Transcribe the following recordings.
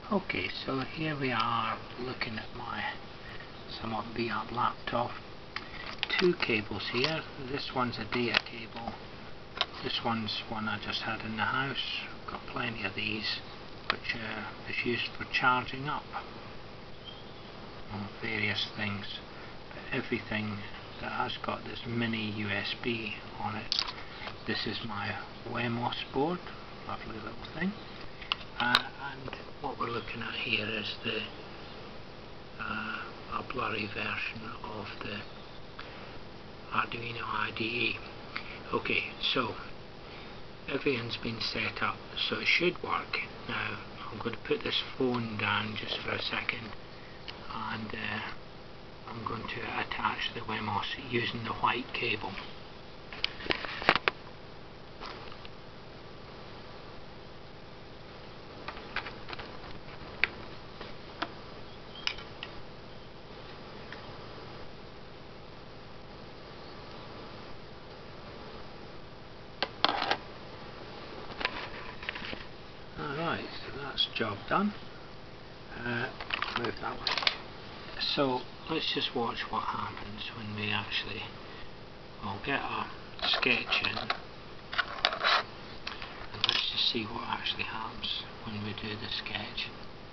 Okay, so here we are looking at my somewhat beat up laptop. Two cables here. This one's a data cable. This one's one I just had in the house. I've got plenty of these, which is used for charging up various things. But everything that has got this mini USB on it. This is my WeMos board, lovely little thing. And what we're looking at here is a blurry version of the Arduino IDE. Okay, so everything's been set up, so it should work. Now I'm going to put this phone down just for a second, and I'm going to attach the WeMos using the white cable. Alright, so that's job done. Move that way. So let's just watch what happens when we actually, I'll get a sketch in, and let's just see what actually happens when we do the sketch.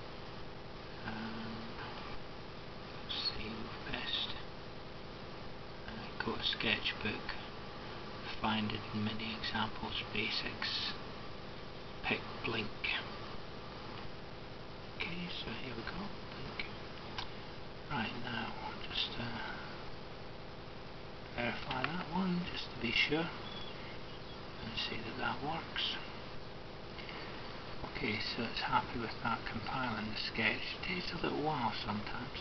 Let's see, best go to sketchbook, find it in mini examples, basics, pick blink. Okay, so here we go, blink. Right, now just verify that one just to be sure and see that that works. Okay, so it's happy with that compiling the sketch. It takes a little while sometimes.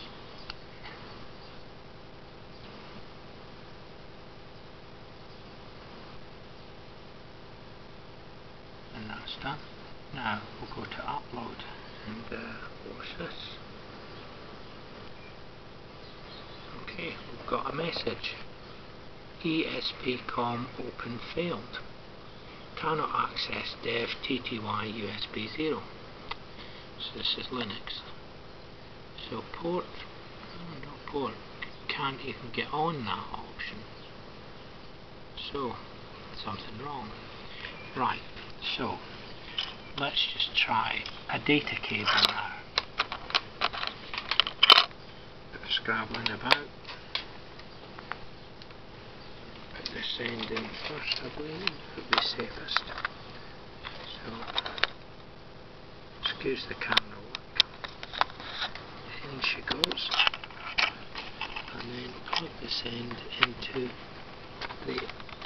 And that's done. Now we'll go to upload and watch this. Okay, we've got a message. ESP.com open failed. Cannot access dev TTY USB 0. So this is Linux. So port, not port, can't even get on that option. So something wrong. Right, so let's just try a data cable now. Bit of scrabbling about. Put this end in first, I believe, would be safest. So, excuse the camera work. In she goes. And then plug this end into the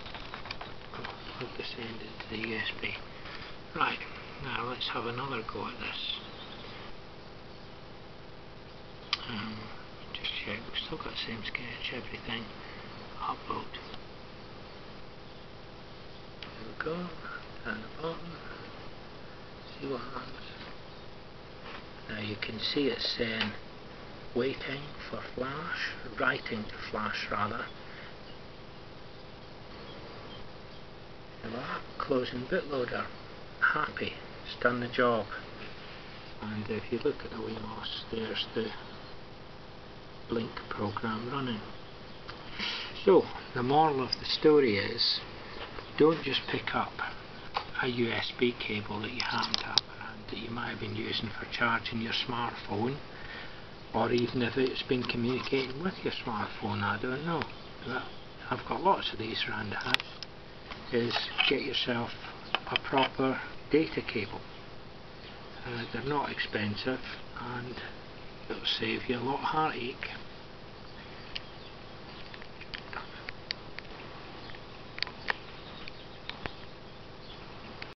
USB. Right, now let's have another go at this. Just check, we've still got the same sketch, everything. Upload. There we go, down the bottom. See what happens. Now you can see it's saying waiting for flash, writing to flash rather. Closing bootloader. Happy, it's done the job. And if you look at the WeMos, there's the blink program running. So the moral of the story is, don't just pick up a USB cable that you happen to have around that you might have been using for charging your smartphone, or even if it's been communicating with your smartphone, I don't know. But I've got lots of these around the house. Is get yourself a proper data cable. They're not expensive and it'll save you a lot of heartache.